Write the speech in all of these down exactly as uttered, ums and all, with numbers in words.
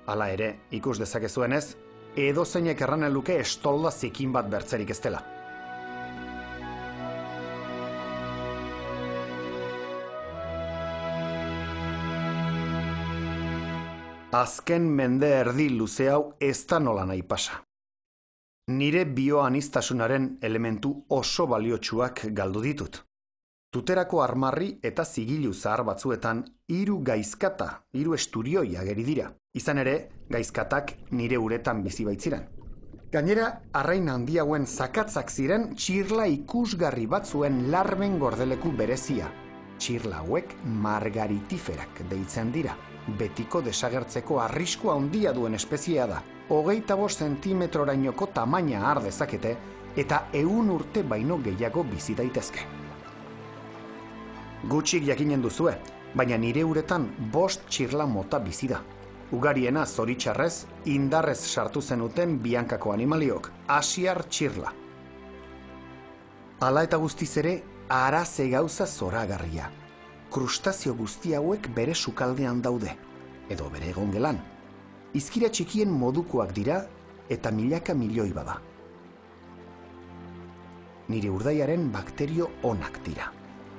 Hala ere, ikus dezakezuenez, edozeinek erranen luke estolda zikin bat bertzerik ez dela. Azken mende erdi luze hau ez da nola nahi pasa. Nire bioanistasunaren elementu oso baliotsuak galdu ditut. Tuterako armarri eta zigilu zahar batzuetan hiru gaizkata, hiru esturioi ageri dira. Izan ere, gaizkatak nire uretan bizi baitziren. Gainera, arrain handiauen zakatzak ziren txirla ikusgarri batzuen larben gordeleku berezia. Txirla hauek margaritiferak deitzen dira. Betiko desagertzeko arriskua handia duen espeziea da. Hogeita bost zentimetrorainoko tamaina har dezakete eta ehun urte baino gehiago bizi daitezke. Gutxik jakinen duzue, baina nire uretan bost txirla mota bizi da. Ugariena zoritxarrez, indarrez sartu zenuten biankako animaliok, asiar txirla. Hala eta guztiz ere, araze gauza zoragarria. Krustazio guzti hauek bere sukaldean daude, edo bere egongelan. Izkira txikien modukoak dira eta milaka milioi bada. Nire urdaiaren bakterio onak dira.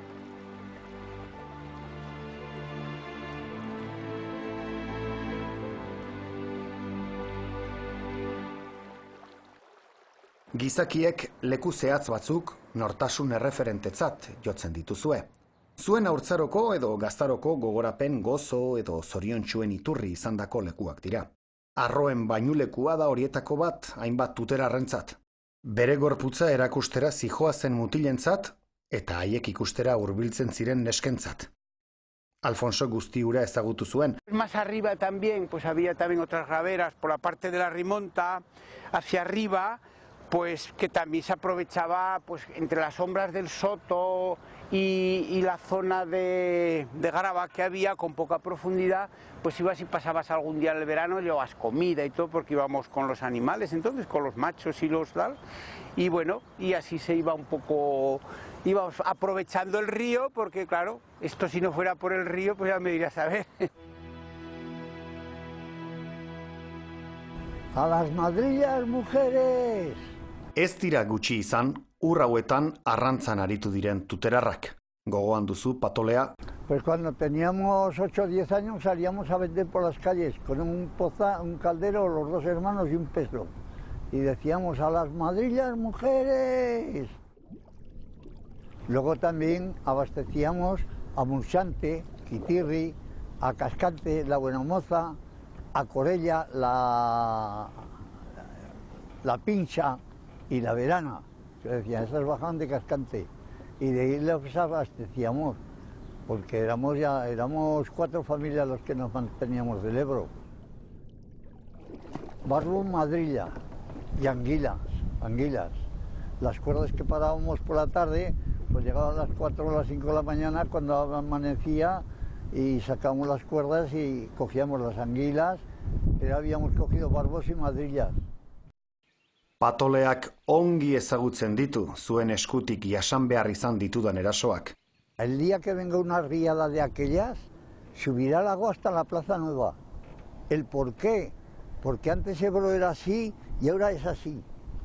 Gizakiek leku zehatz batzuk nortasun erreferentetzat jotzen dituzue. Zuen haurtzaroko edo gaztaroko gogorapen gozo edo zoriontsuen iturri izandako lekuak dira. Arroen bainulekua da horietako bat hainbat tuterarrentzat. Bere gorputza erakustera zijoa zen mutilentzat eta haiek ikustera hurbiltzen ziren neskentzat. Alfonso guzti hura ezagutu zuen. Más arriba también, pues había también otras raberas por la parte de la Rimonta hacia arriba, pues que también se aprovechaba pues entre las sombras del soto y, y la zona de, de grava que había con poca profundidad, pues ibas y pasabas algún día en el verano, llevabas comida y todo porque íbamos con los animales, entonces con los machos y los tal, y bueno, y así se iba un poco, íbamos aprovechando el río porque claro, esto si no fuera por el río pues ya me dirías a ver. A las madrillas, mujeres! Ez dira gutxi izan, ur hauetan arrantzan aritu diren tuterarrak. Gogoan duzu, Patolea? Pues cuando teníamos ocho o diez años salíamos a vender por las calles con un, poza, un caldero, los dos hermanos y un peso. Y decíamos a las madrillas, mujeres. Luego también abastecíamos a Monchante, Quitirri, a Cascante, la Buenamoza, a Corella, la, la Pincha y la Verana. Que decían, esas bajaban de Cascante. Y de ahí les abastecíamos, porque éramos ya éramos cuatro familias los que nos manteníamos del Ebro. Barbo, madrilla y anguilas, anguilas. Las cuerdas que parábamos por la tarde, pues llegaban a las cuatro o las cinco de la mañana cuando amanecía y sacábamos las cuerdas y cogíamos las anguilas, pero habíamos cogido barbos y madrillas. Patoleak ongi ezagutzen ditu zuen eskutik jasan behar izan ditudan erasoak. El día que venga una riada de aquellas, subirá el agua hasta la Plaza Nueva. ¿El por qué? Porque antes Ebro era así y ahora es así.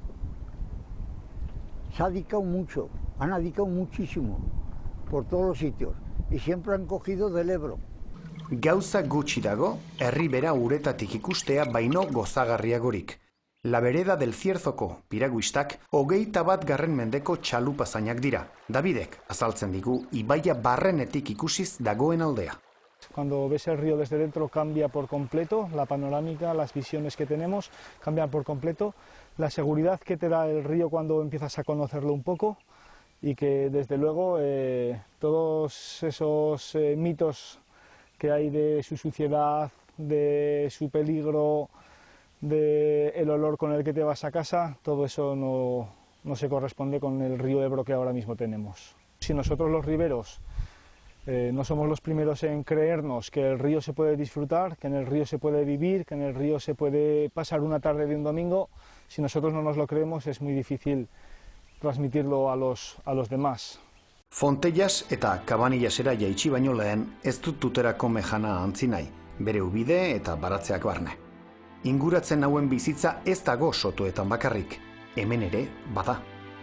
Se ha adicado mucho, han adicado muchísimo por todos los sitios y siempre han cogido del Ebro. Gauza gutxi dago, herri bera uretatik ikustea baino gozagarriagorik. La Vereda del Cierzoko piraguistak hogeita bat garren mendeko txalupazainak dira. Davidek azaltzen digu ibaia barrenetik ikusiz dagoen aldea. Cuando ves el río desde dentro cambia por completo la panorámica, las visiones que tenemos cambian por completo, la seguridad que te da el río cuando empiezas a conocerlo un poco y que desde luego eh, todos esos eh, mitos que hay de su suciedad, de su peligro, de el olor con el que te vas a casa, todo eso no, no se corresponde con el río Ebro que ahora mismo tenemos. Si nosotros los riberos eh, no somos los primeros en creernos que el río se puede disfrutar, que en el río se puede vivir, que en el río se puede pasar una tarde de un domingo, si nosotros no nos lo creemos es muy difícil transmitirlo a los, a los demás. Fontellas eta Cabanillasera jaitsi baino lehen ez dut tuterako mejana antzi nahi, bere ubide eta baratzeak barne. Inguratzen hauen bizitza ez dago sotoetan bakarrik, hemen ere bada.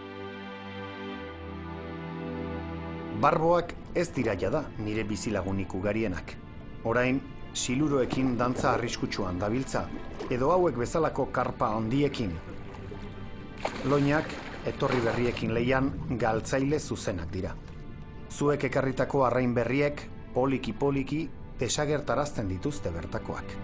Barboak ez dira jada nire bizilagunik ugarienak. Orain, siluroekin dantza arriskutsuan dabiltza, edo hauek bezalako karpa handiekin. Loinak, etorri berriekin leian, galtzaile zuzenak dira. Zuek ekarritako arrain berriek, poliki-poliki, desagertarazten dituzte bertakoak.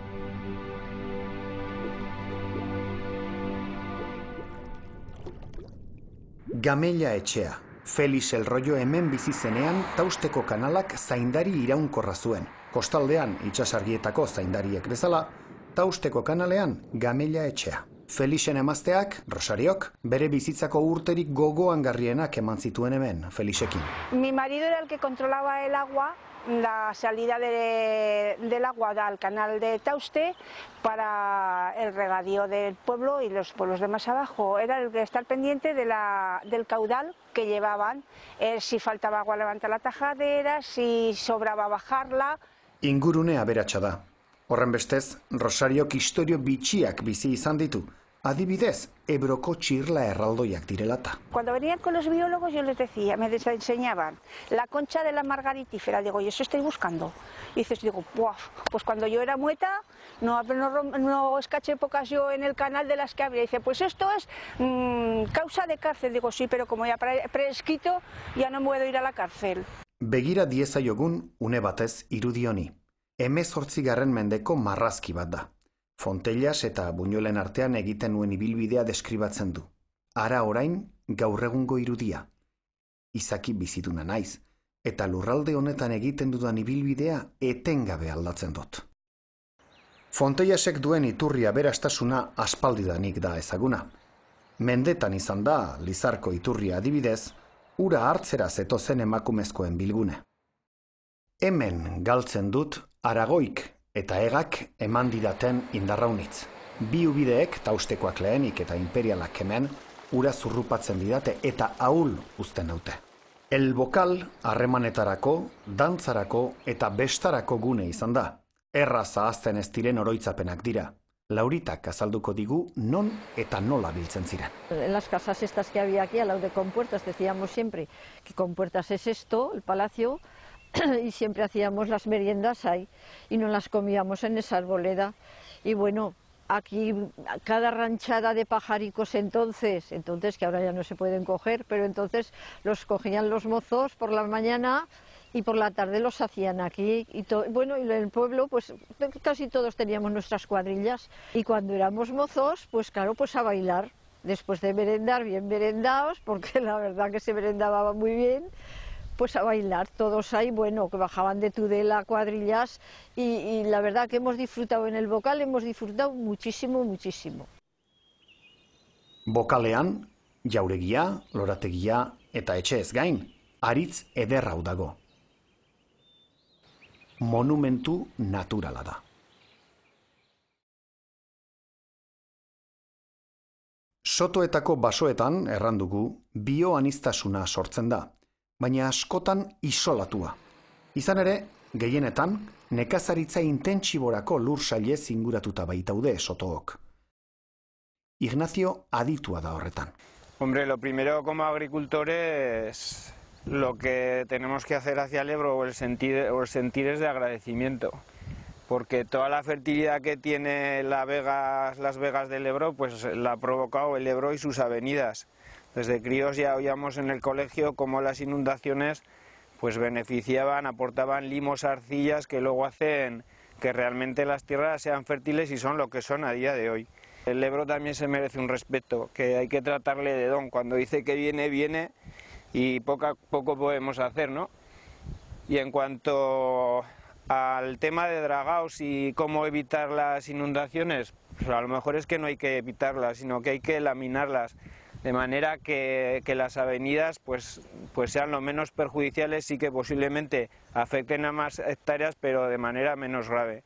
Gamella etxea. Felix el Rollo hemen bizi zenean Tausteko kanalak zaindari iraunkorra zuen. Kostaldean itsasargietako zaindariek bezala, Tausteko kanalean Gamella etxea. Felixen emazteak, Rosariok, bere bizitzako urterik gogoangarrienak eman zituen hemen, Felixekin. Mi marido era el que controlaba el agua, la salida de, del agua al canal de Tauste para el regadío del pueblo y los pueblos de más abajo. Era el que estar pendiente de la, del caudal que llevaban, eh, si faltaba agua levantar la tajadera, si sobraba bajarla. Ingurune aberatsa da. Horren bestez, Rosariok istorio bitxiak bizi izan ditu. Adibidez, Ebroko txirla erraldoiak direlata. Cuando venían con los biólogos yo les decía, me enseñaban la concha de la margaritífera, digo, ¿y eso estoy buscando? Y dices, digo, ¡puaf! Pues cuando yo era mueta, no, no, no escaché pocas yo en el canal de las que había. Dice, pues esto es mmm, causa de cárcel. Digo, sí, pero como ya prescrito, ya no puedo ir a la cárcel. Begira diezaiogun une batez irudi honi. Hemezortzigarren mendeko marrazki bat da. Fontellas eta Buñuelen artean egiten nuen ibilbidea deskribatzen du. Ara orain, gaur egungo irudia. Izaki biziduna naiz, eta lurralde honetan egiten dudan ibilbidea etengabe aldatzen dut. Fontellasek duen iturria berastasuna aspaldidanik da ezaguna. Mendetan izan da, Lizarko iturria adibidez, ura hartzera zetozen emakumezkoen bilgune. Hemen galtzen dut Aragoik eta Egak eman didaten indarraunitz. Bi ubideek, Taustekoak lehenik eta imperialak hemen, ura zurrupatzen didate eta ahul uzten naute. El Bokal harremanetarako, dantzarako eta bestarako gune izan da. Erra zahazten ez diren oroitzapenak dira. Lauritak azalduko digu non eta nola biltzen ziren. En las casas estas que había aquí, al lado de Compuertas, decíamos siempre que Compuertas es esto, el palacio, y siempre hacíamos las meriendas ahí y nos las comíamos en esa arboleda. Y bueno, aquí cada ranchada de pajaricos entonces, entonces que ahora ya no se pueden coger, pero entonces los cogían los mozos por la mañana y por la tarde los hacían aquí. Y to, bueno, y en el pueblo pues casi todos teníamos nuestras cuadrillas y cuando éramos mozos, pues claro, pues a bailar. Después de merendar, bien merendados, porque la verdad que se merendaba muy bien, pues a bailar, todos ahí, bueno, que bajaban de Tudela, cuadrillas, y, y la verdad que hemos disfrutado en el Bokal, hemos disfrutado muchísimo, muchísimo. Bokalean, jauregia, lorategia eta etxeez gain, haritz ederra hau dago. Monumentu naturala da. Sotoetako basoetan, errandugu, bioanistasuna sortzen da, baina askotan isolatua. Izan ere, gehienetan, nekazaritza intentsiborako lur sailez inguratuta baitaude sotook. Ignacio aditua da horretan. Hombre, lo primero como agricultores, lo que tenemos que hacer hacia el Ebro o el sentir, o el sentir es de agradecimiento, porque toda la fertilidad que tiene la Vega, las vegas del Ebro, pues la ha provocado el Ebro y sus avenidas. Desde críos ya oíamos en el colegio cómo las inundaciones pues beneficiaban, aportaban limos, arcillas que luego hacen que realmente las tierras sean fértiles y son lo que son a día de hoy. El Ebro también se merece un respeto, que hay que tratarle de don. Cuando dice que viene, viene y poco a poco podemos hacer, ¿no? Y en cuanto al tema de dragaos y cómo evitar las inundaciones, pues a lo mejor es que no hay que evitarlas, sino que hay que laminarlas, de manera que, que las avenidas pues, pues sean lo menos perjudiciales y que posiblemente afecten a más hectáreas, pero de manera menos grave.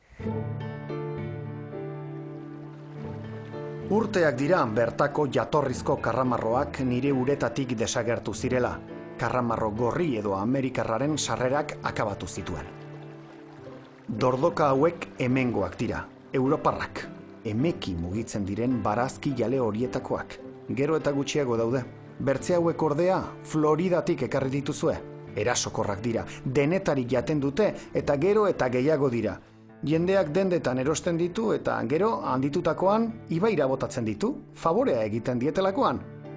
Urteak dira bertako jatorrizko karramarroak nire uretatik desagertu zirela. Karramarro gorri edo amerikarraren sarrerak akabatu zituen. Dordoka hauek hemengoak dira, europarrak. emeki mugitzen diren barazki jale horietakoak. Gero eta gutxiago daude. Bertze hauek ordea Floridatik ekarri dituzue. Erasokorrak dira, denetarik jaten dute eta gero eta gehiago dira. Jendeak dendetan erosten ditu eta gero handitutakoan ibaira botatzen ditu, favorea egiten dietelakoan.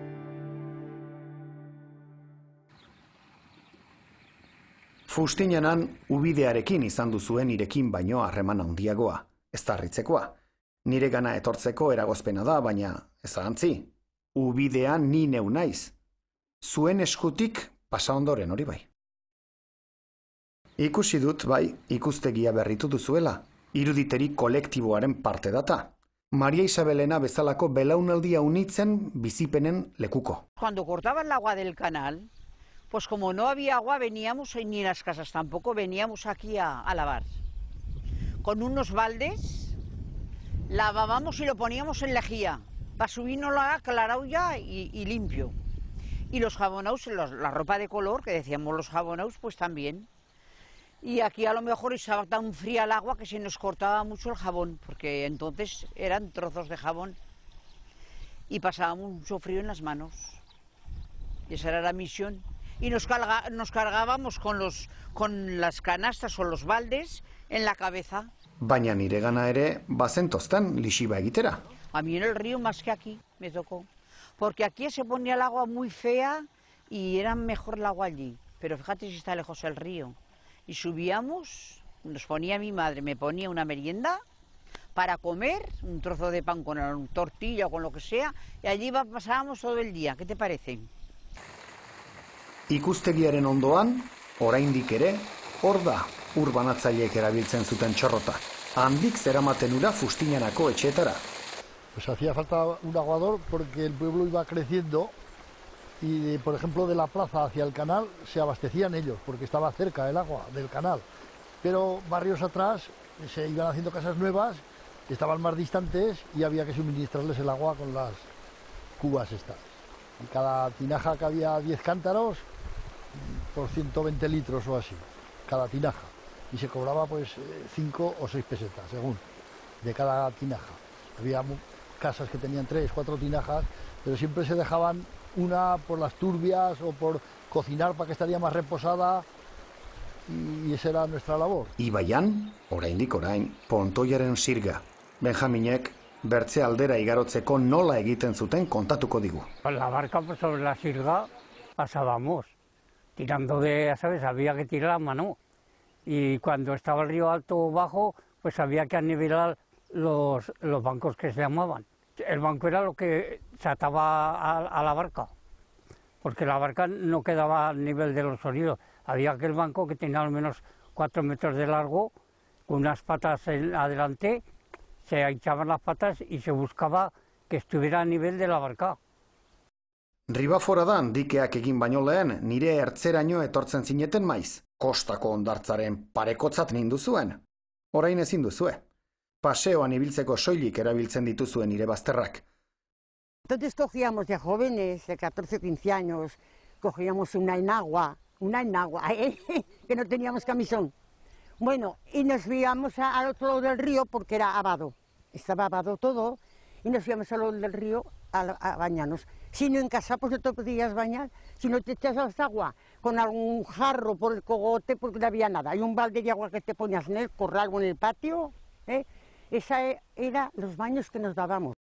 Fustiñanan ubidearekin izan duzuen nirekin baino harreman handiagoa, ez da harritzekoa. Nire gana etortzeko eragozpena da, baina ez ahantzi. Ubidean ni neu naiz. Zuen eskutik pasa ondoren hori bai. Ikusi dut, bai, ikustegia berritu duzuela. Iruditeri kolektiboaren parte data. Maria Isabelena bezalako belaunaldia unitzen bizipenen lekuko. Cuando cortaban el agua del canal, pues como no había agua veníamos, ni en las casas tampoco, veníamos aquí a, a lavar. Con unos baldes, lavábamos y lo poníamos en lejía, para subirnos la aclarado ya y, y limpio. Y los jabonaus, los, la ropa de color, que decíamos los jabonaus, pues también. Y aquí a lo mejor estaba tan fría el agua que se nos cortaba mucho el jabón, porque entonces eran trozos de jabón y pasábamos mucho frío en las manos. Y esa era la misión. Y nos, carga, nos cargábamos con, los, con las canastas o los baldes en la cabeza. Baina nire gana ere bazentoztan lixiba egitera. A mí en el río más que aquí me tocó. Porque aquí se ponía el agua muy fea y era mejor el agua allí. Pero fíjate si está lejos el río. Y subíamos, nos ponía mi madre, me ponía una merienda para comer, un trozo de pan con una tortilla o con lo que sea, y allí pasábamos todo el día. ¿Qué te parece? Ikustegiaren ondoan, oraindik ere, hor da urbanatzaileek erabiltzen zuten txorrota. Handik zeramaten ura Fustiñanako etxeetara. Pues hacía falta un aguador porque el pueblo iba creciendo y, de, por ejemplo, de la plaza hacia el canal se abastecían ellos porque estaba cerca el agua del canal. Pero barrios atrás se iban haciendo casas nuevas, estaban más distantes y había que suministrarles el agua con las cubas estas. En cada tinaja cabía diez cántaros por ciento veinte litros o así, cada tinaja. Y se cobraba pues cinco o seis pesetas, según, de cada tinaja. Había casas que tenían tres, cuatro tinajas, pero siempre se dejaban una por las turbias o por cocinar para que estaría más reposada, y esa era nuestra labor. Ibaian, oraindik orain, pontoiaren sirga. Benjaminek bertze aldera igarotzeko nola egiten zuten kontatuko digu. Con la barca pues, sobre la sirga pasábamos, tirando de, ¿sabes? Había que tirar a mano. Y cuando estaba el río alto o bajo, pues había que anivelar los, los bancos que se llamaban. El banco era lo que se ataba a, a la barca, porque la barca no quedaba al nivel de los orillos. Había aquel banco que tenía al menos cuatro metros de largo, con unas patas en, adelante, se echaban las patas y se buscaba que estuviera a nivel de la barca. Ribaforadan dikeak egin baino lehen, nire ertzeraino etortzen zineten maiz. Kostako hondartzaren parekotzat ninduzuen. Orain ezin duzue. Paseoan ibiltzeko soilik erabiltzen dituzuen nire bazterrak. Entonces cogíamos de jóvenes, de catorce o quince años, cogíamos una enagua, una enagua, ¿eh? que no teníamos camisón. Bueno, y nos íbamos a, al otro lado del río porque era abado. Estaba abado todo y nos íbamos al lado del río a, a bañarnos. Si no en casa, pues no te podías bañar. Si no te echabas agua con algún jarro por el cogote porque no había nada. Hay un balde de agua que te ponías en el corral o en el patio. ¿eh? Esa era los baños que nos dábamos.